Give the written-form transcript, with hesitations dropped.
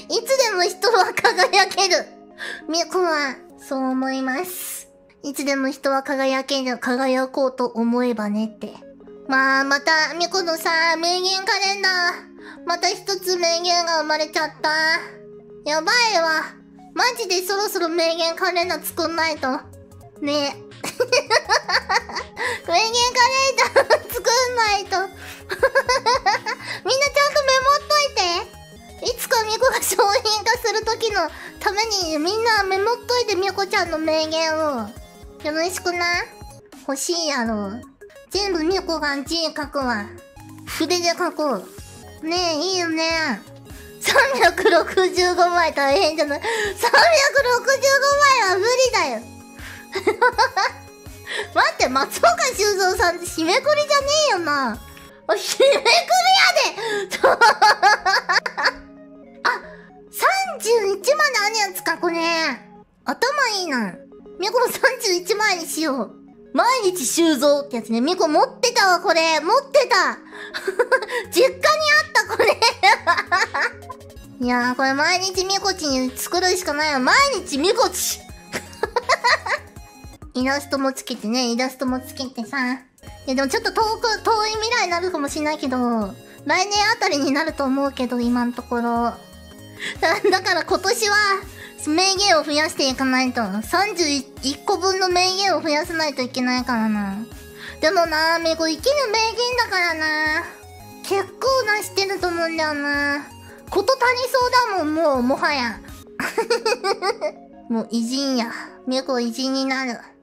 いつでも人は輝ける。みこは、そう思います。いつでも人は輝ける、輝こうと思えばねって。まあ、また、みこのさ、名言カレンダー。また一つ名言が生まれちゃった。やばいわ。マジでそろそろ名言カレンダー作んないと。ねえ。名言カレンダー作んないと。みんなちゃんとメモっといて。いつかみこが商品化するときのためにみんなメモっといてみこちゃんの名言を。よろしくな。欲しいやろ。全部みこが字書くわ。筆で書こう。ねえ、いいよね。365枚大変じゃない？ 365 枚は無理だよ。待って、松岡修造さんって締めくりじゃねえよな。締めくりやであ、31まであるやつか、これ。頭いいな。みこも31枚にしよう。毎日修造ってやつね。みこ持ってたわ、これ。持ってた。実家にあった、これ。いやー、これ毎日みこちに作るしかないよ。毎日みこち。イラストもつけてね、イラストもつけてさ。いや、でもちょっと遠い未来になるかもしれないけど、来年あたりになると思うけど、今のところ。だから今年は、名言を増やしていかないと。31個分の名言を増やさないといけないからな。でもな、みこ生きる名言だからな。結構なしてると思うんだよな。こと足りそうだもん、もはや。もう偉人や。みこ偉人になる。